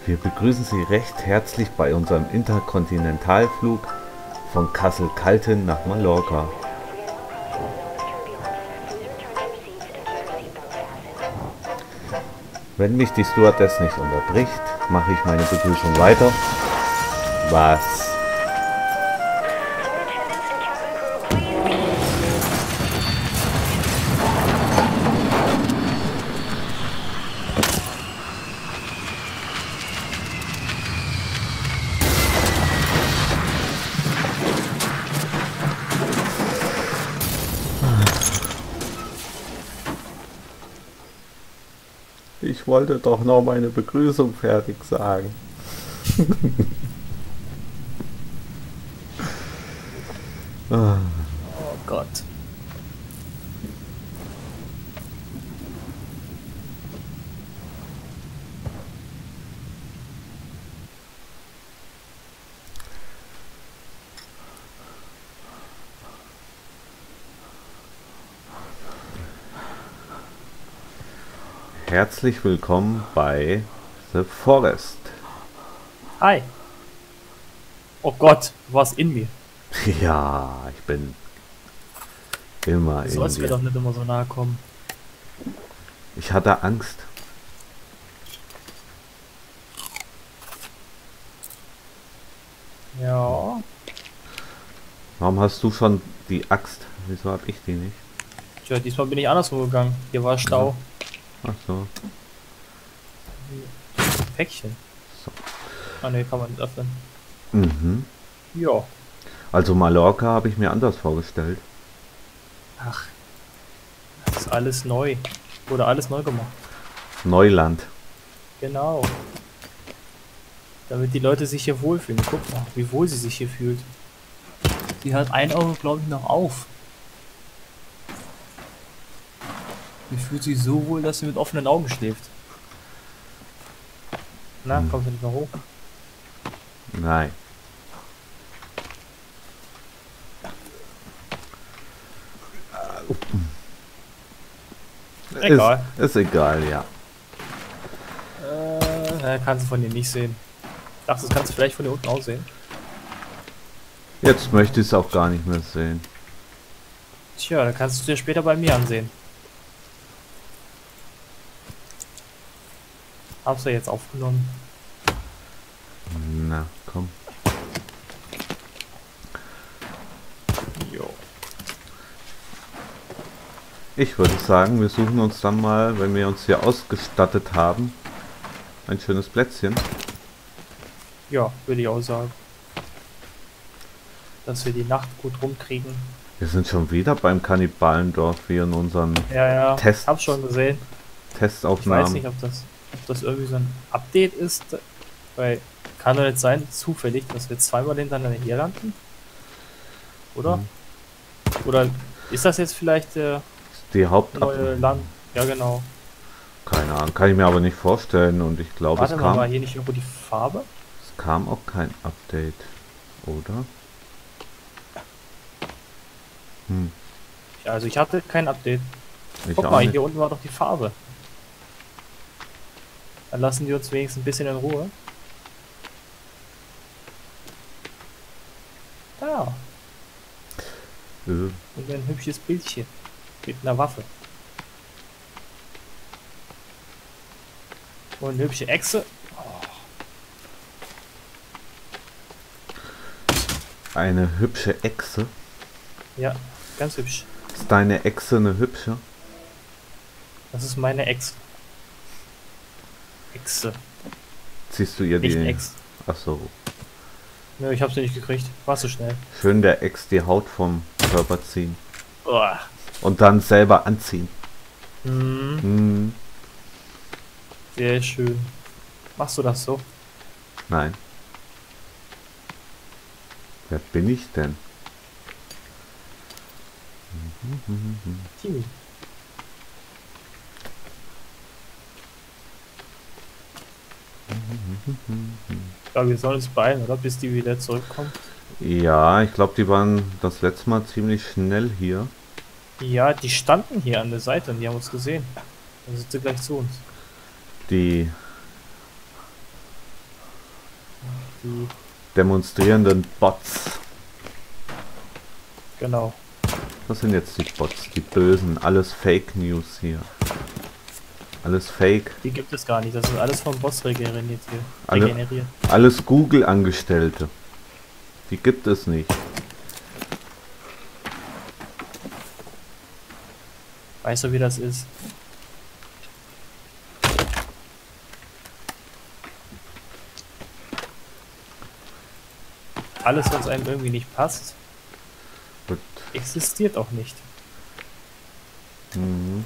Wir begrüßen Sie recht herzlich bei unserem Interkontinentalflug von Kassel-Calten nach Mallorca. Wenn mich die Stewardess nicht unterbricht, mache ich meine Begrüßung weiter. Was? Ich wollte doch noch meine Begrüßung fertig sagen. Ah, Oh Gott. herzlich willkommen bei The Forest. Hi. Oh Gott, du warst in mir. Ja, ich bin immer Du in sollst mir doch dir. nicht immer so nahe kommen. Ich hatte Angst. Ja. Warum hast du schon die Axt? Wieso hab ich die nicht? Tja, diesmal bin ich anderswo gegangen. Hier war Stau. Ach so. Päckchen. So. Ah ne, kann man nicht öffnen. Mhm. Ja. Also Mallorca habe ich mir anders vorgestellt. Ach. Das ist alles neu. Wurde alles neu gemacht. Neuland. Genau. Damit die Leute sich hier wohlfühlen. Guck mal, wie wohl sie sich hier fühlt. Die hat ein Auge, glaube ich, noch auf. Die fühlt sich so wohl, dass sie mit offenen Augen schläft. Na, kommt sie nicht mehr hoch? Nein. Egal. Ist egal, ja. Kannst du von dir nicht sehen. Ich dachte, das kannst du vielleicht von dir unten aus sehen. Jetzt möchte ich es auch gar nicht mehr sehen. Tja, dann kannst du dir später bei mir ansehen. Hab's ja jetzt aufgenommen. Na, komm. Jo. Ich würde sagen, wir suchen uns dann mal, wenn wir uns hier ausgestattet haben, ein schönes Plätzchen. Ja, würde ich auch sagen. Dass wir die Nacht gut rumkriegen. Wir sind schon wieder beim Kannibalendorf, wie in unseren Ja, Test- hab schon gesehen. Ich weiß Testaufnahmen. nicht, ob das irgendwie so ein Update ist. Weil kann doch nicht sein, zufällig, dass wir zweimal hintereinander hier landen. Oder? Mhm. Oder ist das jetzt vielleicht der Die neue Land? Ja, genau. Keine Ahnung, kann ich mir aber nicht vorstellen und ich glaube, Warte mal, war hier nicht irgendwo die Farbe? es kam auch kein Update, oder? Hm, Ja, also ich hatte kein Update. ich Guck auch mal, nicht. hier unten war doch die Farbe. Dann lassen die uns wenigstens ein bisschen in Ruhe. Da. Äh, Und ein hübsches Bildchen. Mit einer Waffe. Und eine hübsche Echse. Eine hübsche Echse. Ja, ganz hübsch. Ist deine Echse eine hübsche? Das ist meine Echse. Echse. Ziehst du ihr Nicht die... Ex. Achso. Nö, ich hab sie nicht gekriegt. War so schnell. Schön der Ex die Haut vom Körper ziehen. Uah. Und dann selber anziehen. Hm, Hm, sehr schön. Machst du das so? nein. Wer bin ich denn? Timmy. Ja, wir sollen uns beeilen, oder? Bis die wieder zurückkommen. Ja, ich glaube, die waren das letzte Mal ziemlich schnell hier. Ja, die standen hier an der Seite und die haben uns gesehen. Dann sind sie gleich zu uns. Die Die, demonstrierenden Bots. genau. Was sind jetzt die Bots? Die Bösen. Alles Fake News hier. Alles Fake. Die gibt es gar nicht. Das ist alles vom Boss regeneriert hier. Alle- Regeneriert. Alles Google-Angestellte. Die gibt es nicht. Weißt du, wie das ist? Alles, was einem irgendwie nicht passt, Gut. existiert auch nicht. Mhm.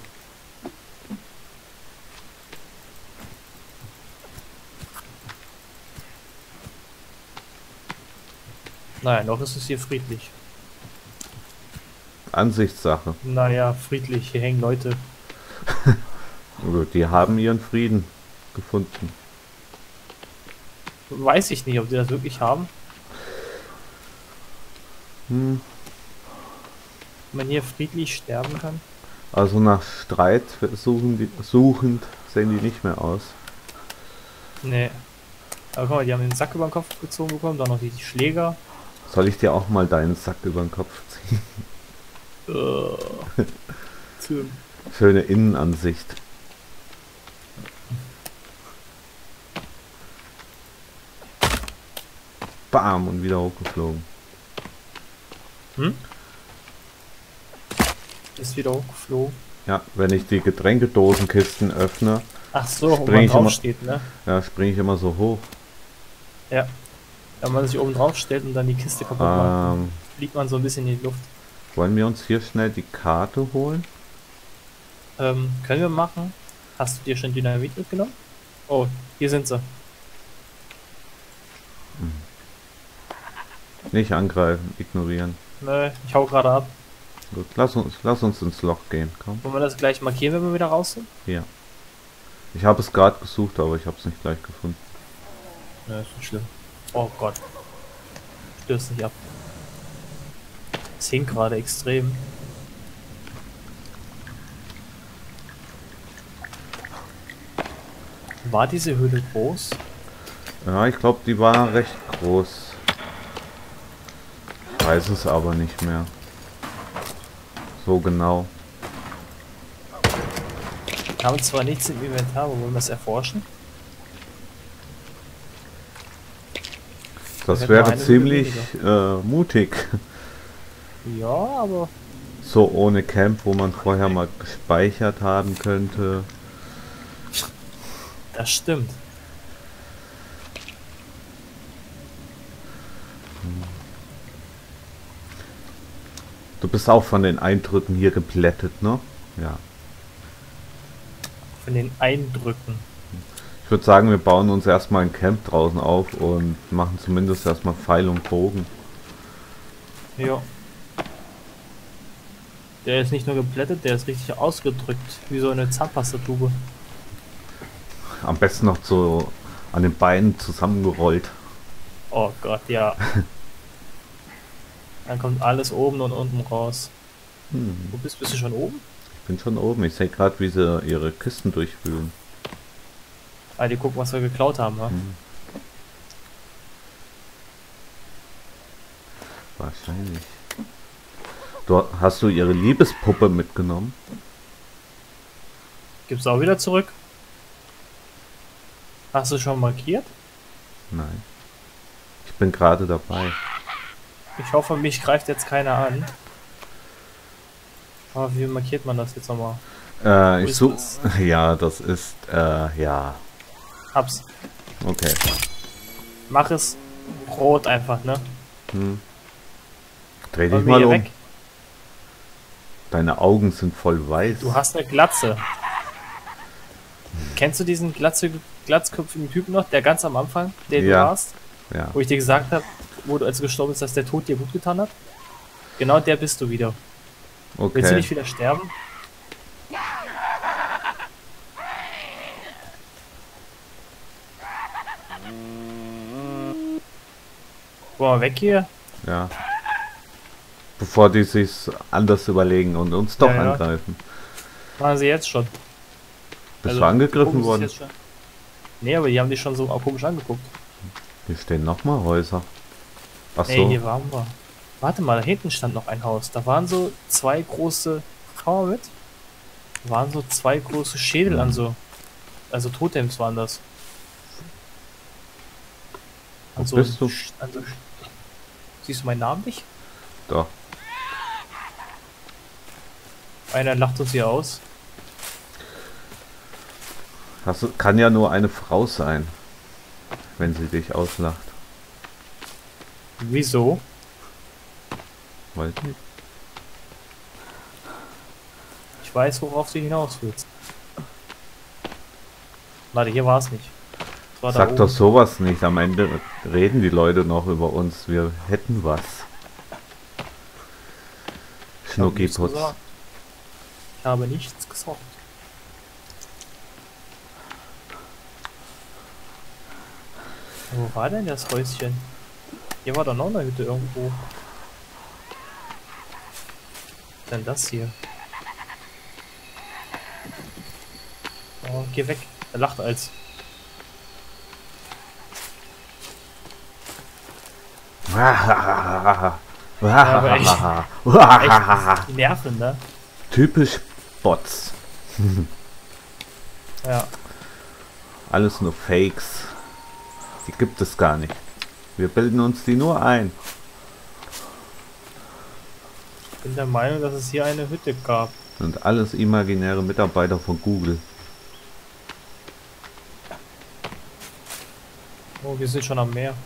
Naja, noch ist es hier friedlich. Ansichtssache. Naja, friedlich. Hier hängen Leute. Also, die haben ihren Frieden gefunden. Weiß ich nicht, ob die das wirklich haben. Hm. Wenn man hier friedlich sterben kann. Also nach Streit suchend sehen die nicht mehr aus. Nee. Aber guck mal, die haben den Sack über den Kopf gezogen bekommen, dann noch die Schläger. Soll ich dir auch mal deinen Sack über den Kopf ziehen? Tim. Schöne Innenansicht. Bam, und wieder hochgeflogen. Hm? Ist wieder hochgeflogen. Ja, wenn ich die Getränkedosenkisten öffne, Ach so, wo Spring man ich drauf immer- steht, ne? ja, springe ich immer so hoch. Ja. Wenn man sich oben drauf stellt und dann die Kiste kaputt macht, fliegt man so ein bisschen in die Luft. Wollen wir uns hier schnell die Karte holen? Können wir machen. Hast du dir schon Dynamit mitgenommen? Oh, hier sind sie. Nicht angreifen, ignorieren. Nö, ich hau gerade ab. Gut, lass uns ins Loch gehen, komm. Wollen wir das gleich markieren, wenn wir wieder raus sind? Hier. Ich habe es gerade gesucht, aber ich habe es nicht gleich gefunden. Nö, ist nicht schlimm. Oh Gott. Stürzt nicht ab. Es hinkt gerade extrem. War diese Höhle groß? Ja, ich glaube, die war recht groß. Weiß es aber nicht mehr. So genau. Wir haben zwar nichts im Inventar, aber wollen wir es erforschen? Das hätten wir wäre eine ziemlich Höhle mutig. Ja, aber So ohne Camp, wo man vorher mal gespeichert haben könnte. das stimmt. Du bist auch von den Eindrücken hier geplättet, ne? Ja. Von den Eindrücken. Ich würde sagen, wir bauen uns erstmal ein Camp draußen auf und machen zumindest erstmal Pfeil und Bogen. Ja. Der ist nicht nur geplättet, der ist richtig ausgedrückt, wie so eine Zahnpastatube. Am besten noch so an den Beinen zusammengerollt. Oh Gott, ja. Dann kommt alles oben und unten raus. Wo bist du? Bist du schon oben? Ich bin schon oben. Ich sehe gerade, wie sie ihre Kisten durchwühlen. Ah, die gucken, was wir geklaut haben, wa? Wahrscheinlich. Hast du ihre Liebespuppe mitgenommen? Gibt's auch wieder zurück? Hast du schon markiert? Nein. Ich bin gerade dabei. Ich hoffe, mich greift jetzt keiner an. Aber wie markiert man das jetzt nochmal? Wo Ich ist suche. das? Ja, das ist. Ja. Hab's. Okay. Mach es rot einfach, ne? Dreh dich Wollen wir mal hier um. weg? Deine Augen sind voll weiß. Du hast eine Glatze. Kennst du diesen glatzköpfigen Typen noch, der ganz am Anfang, der du Ja. warst? Ja. Wo ich dir gesagt habe, wo du als du gestorben bist, dass der Tod dir gut getan hat? Genau der bist du wieder. Willst du Okay. nicht wieder sterben? Boah, weg hier. Ja. Bevor die sich anders überlegen und uns doch Ja, ja. angreifen. Machen sie jetzt schon. Bist Also, du die angegriffen gucken sich worden? jetzt schon- Nee, aber die haben dich schon so auch komisch angeguckt. Hier stehen nochmal Häuser. Ach Nee, so. hier waren wir. Warte mal, da hinten stand noch ein Haus. Da waren so zwei große. Komm mal mit. Da waren so zwei große Schädel an so. Also Totems waren das. Wo Also, bist du? siehst du meinen Namen nicht? Doch. Einer lacht uns hier aus. Kann ja nur eine Frau sein, wenn sie dich auslacht. Wieso? Weiß nicht. Ich weiß, worauf du hinaus willst. Warte, hier war es nicht. Das war da Sag doch oben. sowas nicht. Am Ende reden die Leute noch über uns. Wir hätten was. Ich habe nichts Schnuckiputz. gesagt. Ich habe nichts gesagt. Wo war denn das Häuschen? Hier war doch noch eine Hütte irgendwo. Was ist denn das hier? Oh, geh weg. Er lacht als. aber echt, die Nerven, ne? Typisch Bots. Ja. Alles nur Fakes. Die gibt es gar nicht. Wir bilden uns die nur ein. Ich bin der Meinung, dass es hier eine Hütte gab. Und alles imaginäre Mitarbeiter von Google. Oh, wir sind schon am Meer.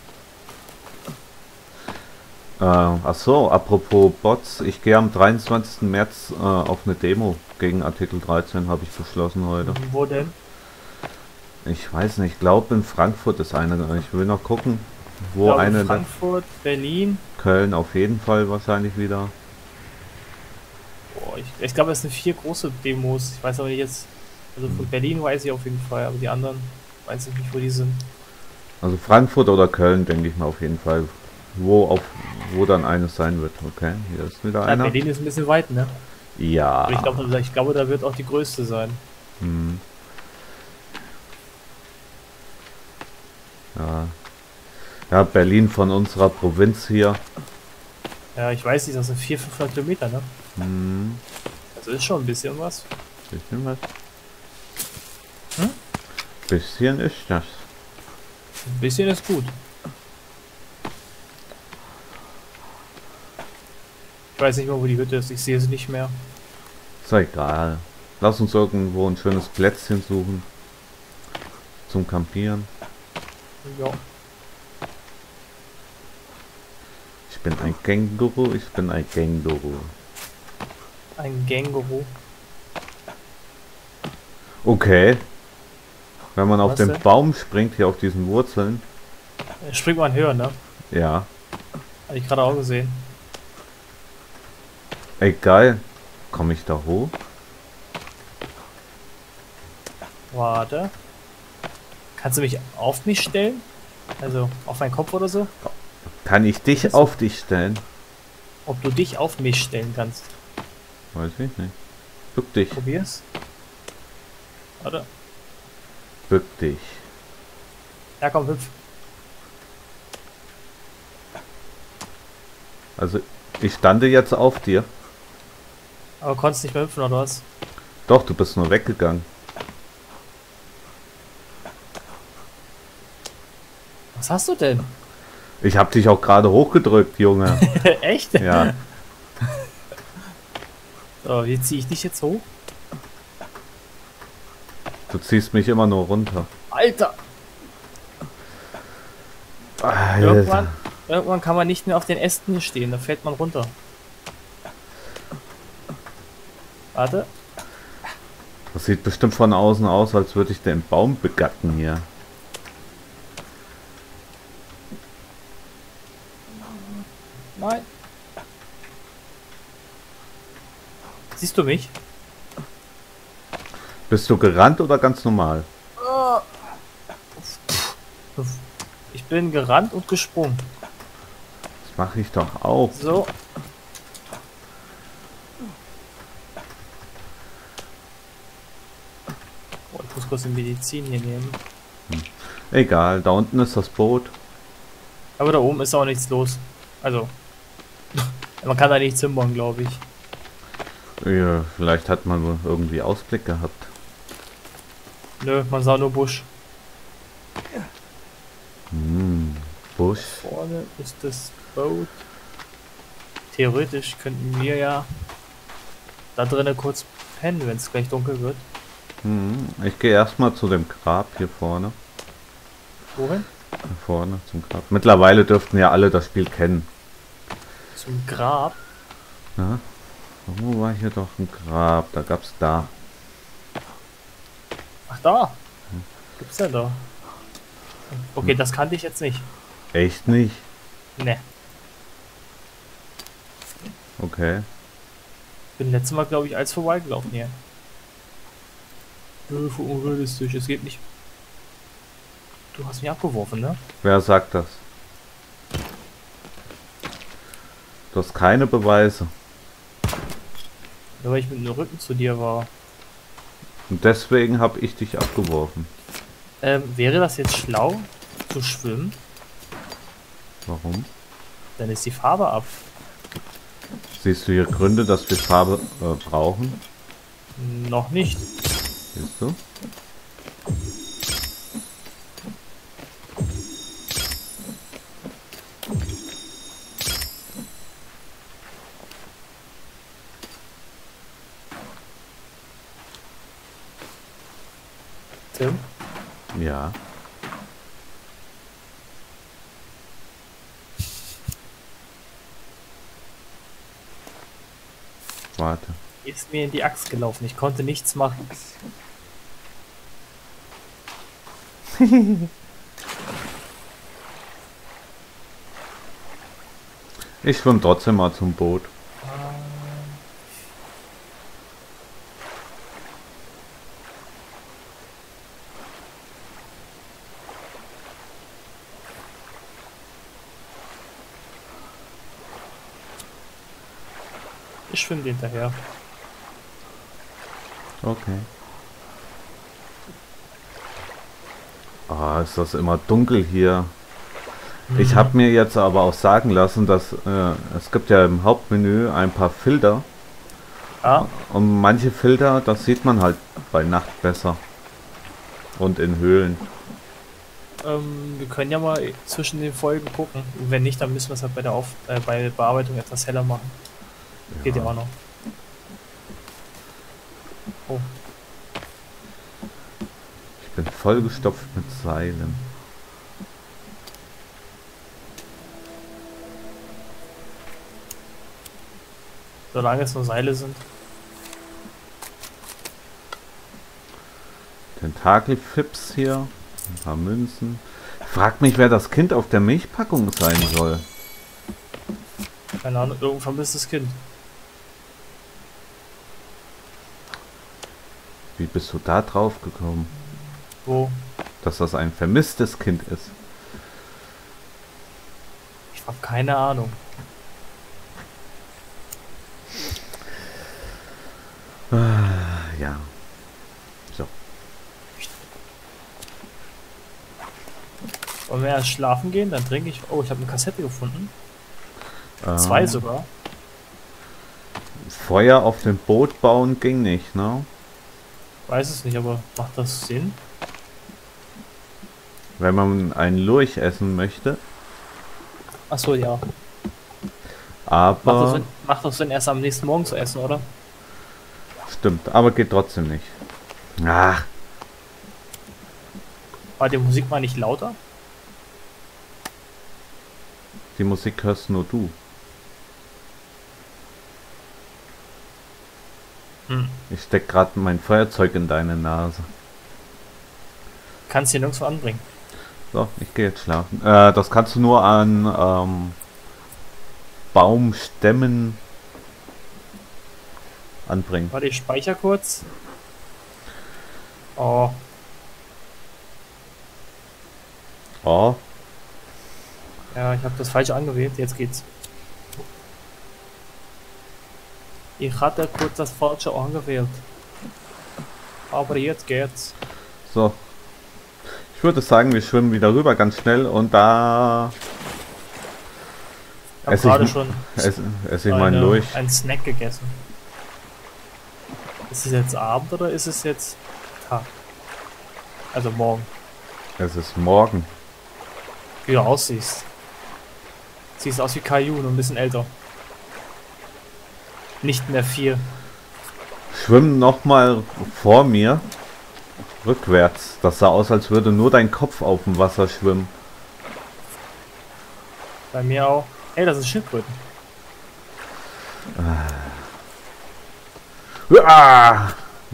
Ach so, apropos Bots. Ich gehe am 23. März auf eine Demo gegen Artikel 13, habe ich beschlossen heute. Wo denn? Ich weiß nicht, ich glaube in Frankfurt ist eine. Ich will noch gucken, wo Ich glaube, eine. Frankfurt, Berlin. Köln auf jeden Fall wahrscheinlich wieder. Boah, ich glaube, es sind 4 große Demos. Ich weiß aber nicht jetzt. Also von Berlin weiß ich auf jeden Fall, aber die anderen weiß ich nicht, wo die sind. Also Frankfurt oder Köln, denke ich mal auf jeden Fall. Wo dann eines sein wird. Okay, hier ist wieder Ja, einer. Berlin ist ein bisschen weit, ne? Ja. Aber ich glaube, da wird auch die größte sein. Hm. Ja. Ja, Berlin von unserer Provinz hier. Ja, ich weiß nicht, das sind 400-500 Kilometer, ne? Hm. Also ist schon ein bisschen was. Bisschen was. Hm? Bisschen ist das. Ein bisschen ist gut. Ich weiß nicht mehr, wo die Hütte ist. Ich sehe sie nicht mehr. Ist ja egal. Lass uns irgendwo ein schönes Plätzchen suchen. Zum Campieren. Ja. Ich bin ein Känguru, ich bin ein Känguru. Ein Känguru. Okay. Wenn man auf Was den denn? Baum springt, hier auf diesen Wurzeln. Springt man höher, ne? Ja. Habe ich gerade auch gesehen. Ey, geil. Komme ich da hoch? Warte. Kannst du mich auf mich stellen? Also auf meinen Kopf oder so? Kann ich dich Was? auf dich stellen? Ob du dich auf mich stellen kannst. Weiß ich nicht. Bück dich. Probier's. Warte. Bück dich. Ja, komm, hüpf. Also, ich stande jetzt auf dir. Aber konntest nicht mehr hüpfen, oder was? Doch, du bist nur weggegangen. Was hast du denn? Ich hab dich auch gerade hochgedrückt, Junge. Echt? Ja. So, wie ziehe ich dich jetzt hoch? Du ziehst mich immer nur runter. Alter! Alter. Irgendwann kann man nicht mehr auf den Ästen hier stehen, da fällt man runter. Warte. Das sieht bestimmt von außen aus, als würde ich den Baum begatten hier. Nein. Siehst du mich? Bist du gerannt oder ganz normal? Ich bin gerannt und gesprungen. Das mache ich doch auch. So. Oh, ich muss kurz die Medizin hier nehmen. Egal, da unten ist das Boot. Aber da oben ist auch nichts los. Also, man kann da nichts hinbauen, glaube ich. Ja, vielleicht hat man wohl irgendwie Ausblick gehabt. Nö, man sah nur Busch. Busch. Vorne ist das Boot. Theoretisch könnten wir ja da drinnen kurz pennen, wenn es gleich dunkel wird. Ich gehe erstmal zu dem Grab hier vorne. Wohin? Hier vorne zum Grab. Mittlerweile dürften ja alle das Spiel kennen. Zum Grab. Ja? Wo war hier doch ein Grab? Da gab's da. Ach da. Gibt's denn da? Okay, das kannte ich jetzt nicht. Echt nicht? Ne. Okay. Bin letztes Mal, glaube ich, als vorbeigelaufen hier. Nö, für unrealistisch. Es geht nicht. Du hast mich abgeworfen, ne? Wer sagt das? Du hast keine Beweise. Nur weil ich mit dem Rücken zu dir war. Und deswegen habe ich dich abgeworfen. Wäre das jetzt schlau, zu schwimmen? Warum? Dann ist die Farbe ab. Siehst du hier Gründe, dass wir Farbe brauchen? Noch nicht. Siehst du? Tim? Ja. Warte. Ist mir in die Axt gelaufen. Ich konnte nichts machen. Ich schwimme trotzdem mal zum Boot. Ich schwimme dir hinterher. Okay. Ah, ist das immer dunkel hier. Ich habe mir jetzt aber auch sagen lassen, dass es gibt ja im Hauptmenü ein paar Filter. Ah, Und manche Filter, das sieht man halt bei Nacht besser. Und in Höhlen. wir können ja mal zwischen den Folgen gucken. Und wenn nicht, dann müssen wir es halt bei der bei Bearbeitung etwas heller machen. Geht ja auch noch. Oh, Ich bin vollgestopft mit Seilen. solange es nur Seile sind. Tentakelfips hier. Ein paar Münzen. Frag mich, wer das Kind auf der Milchpackung sein soll. Keine Ahnung, irgendein vermisstes Kind. Wie bist du da drauf gekommen? Wo? Dass das ein vermisstes Kind ist. Ich habe keine Ahnung. Ja. So. Wollen wir erst schlafen gehen? Dann trinke ich. Oh, ich habe eine Kassette gefunden. Zwei sogar. Feuer auf dem Boot bauen ging nicht, ne? Weiß es nicht, aber macht das Sinn? Wenn man einen Lurch essen möchte. Achso, ja. Aber... Macht doch Sinn, erst am nächsten Morgen zu essen, oder? Stimmt, aber geht trotzdem nicht. Ach, War die Musik mal nicht lauter? die Musik hörst nur du. Hm. Ich steck gerade mein Feuerzeug in deine Nase. Kannst hier nirgendwo anbringen. So, ich gehe jetzt schlafen. Das kannst du nur an Baumstämmen anbringen. Warte, ich speichere kurz. Oh, Oh, ja, ich habe das falsch angewählt. Jetzt geht's. Ich hatte kurz das falsche angewählt. Aber jetzt geht's. so. Ich würde sagen, wir schwimmen wieder rüber ganz schnell und da habe Ess ich, gerade schon ess ich mal durch. einen Snack gegessen. Ist es jetzt Abend oder ist es jetzt Tag? Also morgen. Es ist morgen. Wie du aussiehst. Siehst aus wie Caillou, nur ein bisschen älter. Nicht mehr 4. Schwimm noch mal vor mir. Rückwärts. Das sah aus, als würde nur dein Kopf auf dem Wasser schwimmen. Bei mir auch. Ey, das ist Schildkröten. Ah!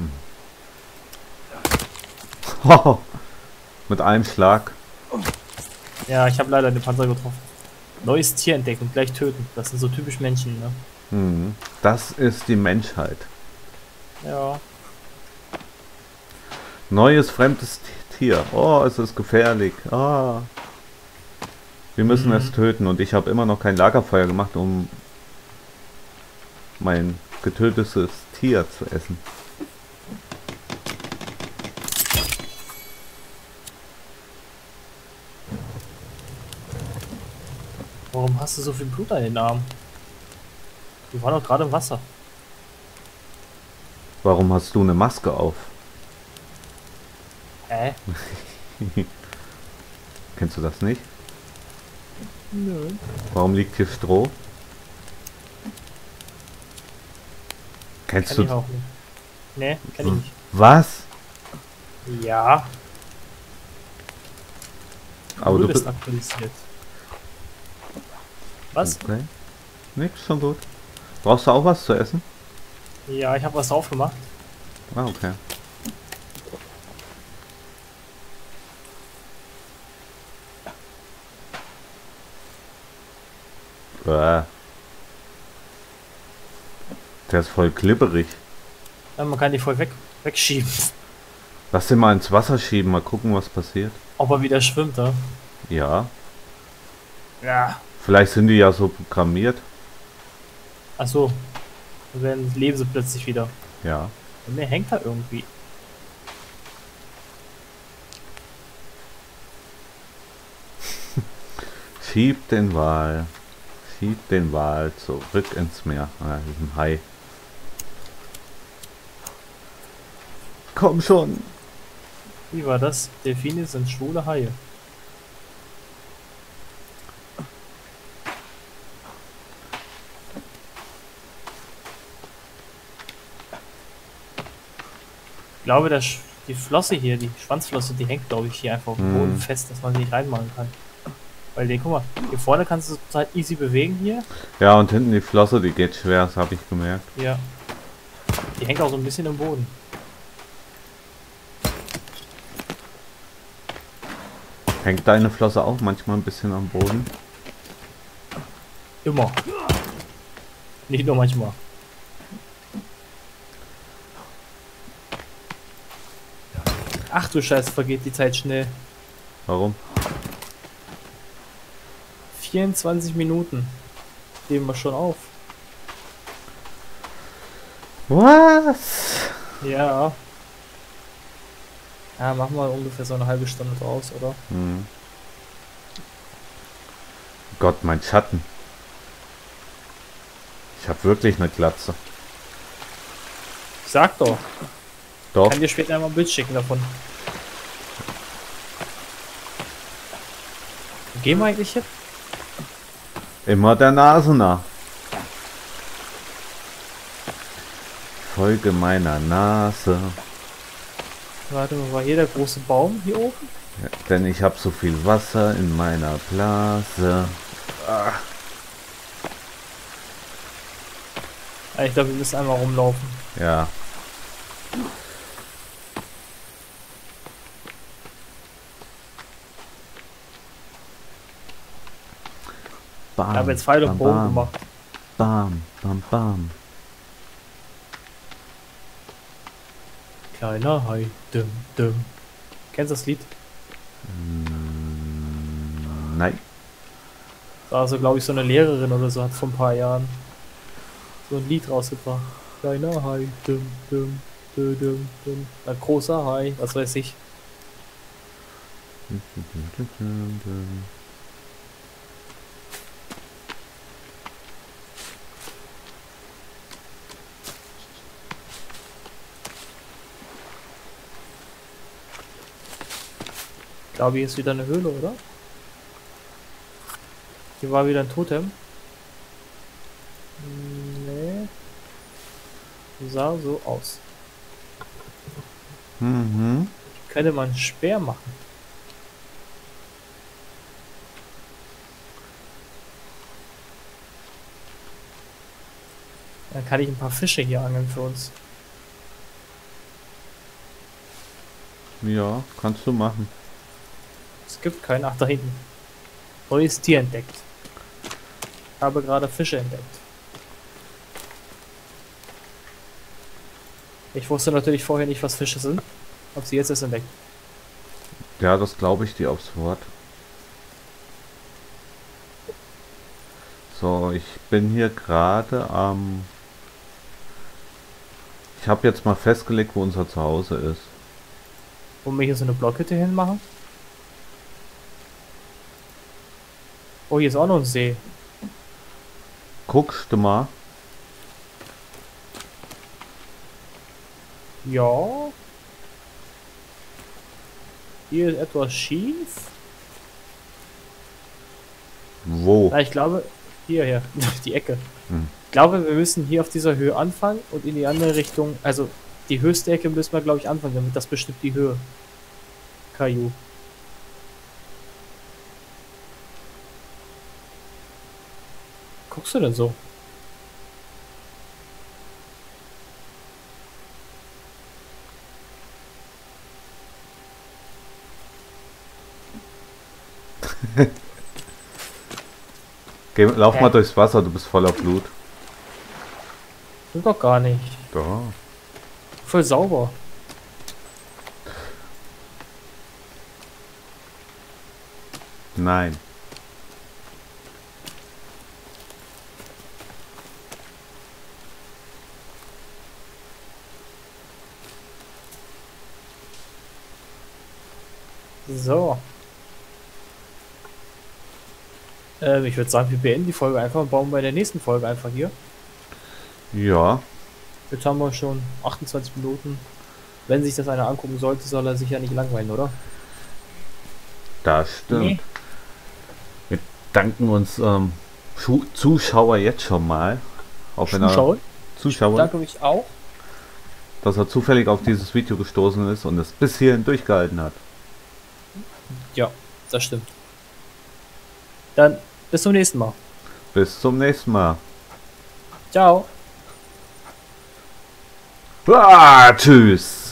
Oh, mit einem Schlag. Ja, ich habe leider den Panzer getroffen. Neues Tier entdeckt und gleich töten. Das sind so typisch Menschen, ne? Hm, das ist die Menschheit. Ja. Neues fremdes Tier. Oh, es ist gefährlich. Ah. Wir müssen es töten und ich habe immer noch kein Lagerfeuer gemacht, um mein getötetes Tier zu essen. Warum hast du so viel Blut an den Armen? Wir waren doch gerade im Wasser. Warum hast du eine Maske auf? Hä? Kennst du das nicht? Nö. Warum liegt hier Stroh? Kennst Kenn ich du... auch nicht. Nee, kenn ich nicht. Was? Ja. Aber du bist bist... aktualisiert. Was? Okay. Nix, schon gut. Brauchst du auch was zu essen? Ja, ich habe was aufgemacht. Ah, okay. Der ist voll glibberig. Ja, man kann die voll wegschieben. Lass den mal ins Wasser schieben, mal gucken, was passiert. Ob er wieder schwimmt, ne? Ja. Ja. Vielleicht sind die ja so programmiert. Achso. Dann leben sie plötzlich wieder. Ja. Und mir hängt da irgendwie. Schieb den Wal. Schieb den Wal zurück ins Meer. Ah, diesem Hai. Komm schon. Wie war das? Delfine sind schwule Haie. Ich glaube, die Flosse hier, die Schwanzflosse, die hängt, glaube ich, hier einfach auf dem Boden fest, dass man sie nicht reinmachen kann. Weil den, guck mal, hier vorne kannst du total easy bewegen hier. Ja, und hinten die Flosse, die geht schwer, das habe ich gemerkt. Ja. Die hängt auch so ein bisschen im Boden. Hängt deine Flosse auch manchmal ein bisschen am Boden? Immer. Nicht nur manchmal. Ach du Scheiße, vergeht die Zeit schnell. Warum? 24 Minuten. Geben wir schon auf. Was? Ja. Ja, machen wir ungefähr so eine halbe Stunde draus, oder? Hm. Gott, mein Schatten. Ich habe wirklich eine Glatze. Sag doch. Doch. Ich kann dir später einmal ein Bild schicken davon. Wo gehen wir eigentlich hin? Immer der Nase nach. Folge meiner Nase. Warte mal, war hier der große Baum hier oben? Ja, denn ich habe so viel Wasser in meiner Blase. Ah. Ich glaube, wir müssen einmal rumlaufen. Ja. Bam, Ich habe jetzt Pfeil und Bogen gemacht. Bam, bam, bam. Kleiner Hai, dum, dum. Kennst du das Lied? Nein. Da war so, glaube ich, so eine Lehrerin oder so, hat vor ein paar Jahren so ein Lied rausgebracht. Kleiner Hai, dum, dum, dum, dum, dum. Ein großer Hai, was weiß ich. Ich glaube, hier ist wieder eine Höhle, oder? Hier war wieder ein Totem. Nee. Sah so aus. Mhm. Könnte man Speer machen. Dann kann ich ein paar Fische hier angeln für uns. Ja, kannst du machen. Es gibt keinen. Ach, da hinten. Neues Tier entdeckt. Habe gerade Fische entdeckt. Ich wusste natürlich vorher nicht, was Fische sind. Hab sie jetzt erst entdeckt. Ja, das glaube ich dir aufs Wort. So, ich bin hier gerade am... Ich habe jetzt mal festgelegt, wo unser Zuhause ist. Wollen wir hier so eine Blockhütte hinmachen? Oh, hier ist auch noch ein See. Guckst du mal? Ja. Hier ist etwas schief. Wo? Na, ich glaube, hier, die Ecke. Hm. Ich glaube, wir müssen hier auf dieser Höhe anfangen und in die andere Richtung, also die höchste Ecke müssen wir, glaube ich, anfangen, damit das bestimmt die Höhe. Caillou. Guckst du denn so? Lauf mal durchs Wasser, du bist voller Blut. Stimmt doch gar nicht. Da. Voll sauber. Nein. So. Ich würde sagen, wir beenden die Folge einfach und bauen bei der nächsten Folge einfach hier. Ja. Jetzt haben wir schon 28 Minuten. Wenn sich das einer angucken sollte, soll er sich ja nicht langweilen, oder? Das stimmt. Nee. Wir danken uns Zuschauer jetzt schon mal. Auch wenn er Zuschauer, Danke mich auch. dass er zufällig auf dieses Video gestoßen ist und es bis hierhin durchgehalten hat. Ja, das stimmt. Dann bis zum nächsten Mal. Bis zum nächsten Mal. Ciao. Tschüss.